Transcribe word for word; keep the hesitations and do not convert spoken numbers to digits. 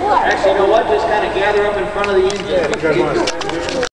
Actually, you know what? Just kind of gather up in front of the engine. Yeah, you guys want to stand here?